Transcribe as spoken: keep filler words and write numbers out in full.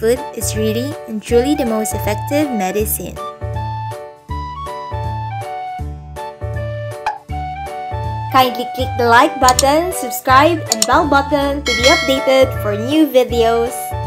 food is really and truly the most effective medicine. Kindly click the like button, subscribe, and bell button to be updated for new videos.